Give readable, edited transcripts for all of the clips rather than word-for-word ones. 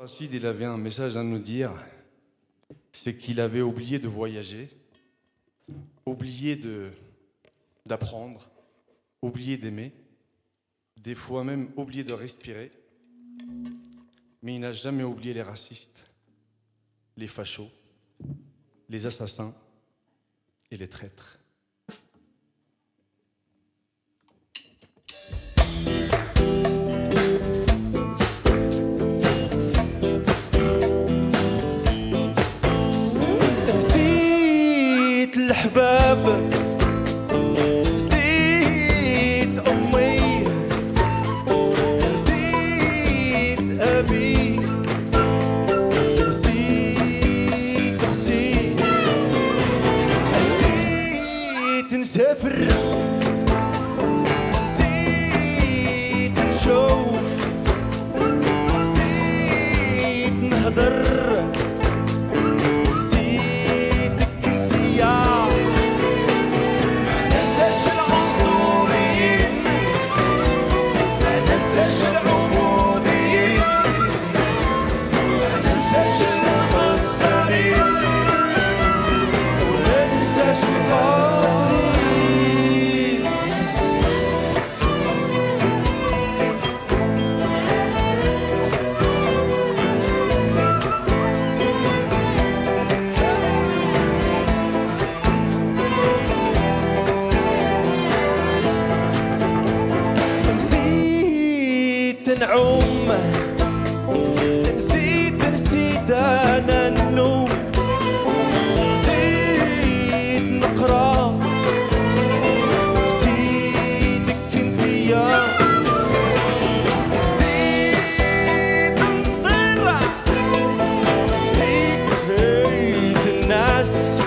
Rachid, il avait un message à nous dire, c'est qu'il avait oublié de voyager, oublié d'apprendre, oublié d'aimer, des fois même oublié de respirer, mais il n'a jamais oublié les racistes, les fachos, les assassins et les traîtres. الحباب نسيت أمي نسيت أبي نسيت أختي نسيت نسافر نسيت نشوف نسيت نهضر نعوم نسيت أنا النوم نسيت نقرا نسيتك انتيا نسيت نطير نسيت هيد الناس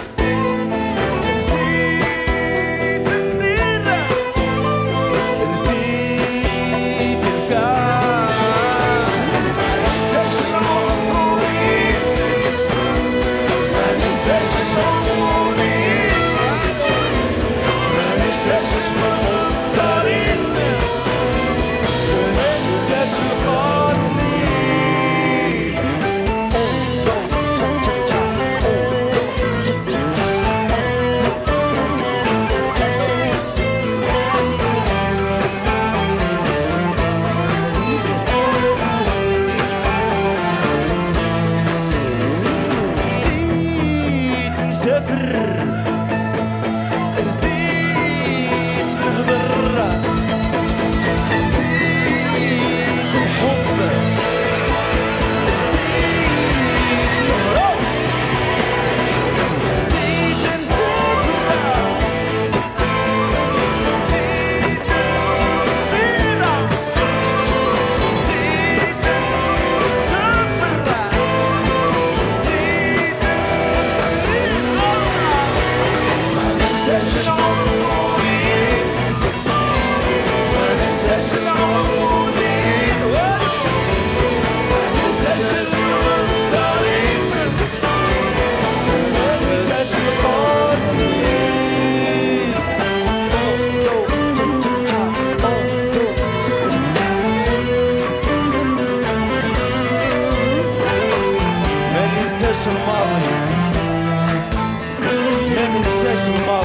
الماضي ما ننساش الماضي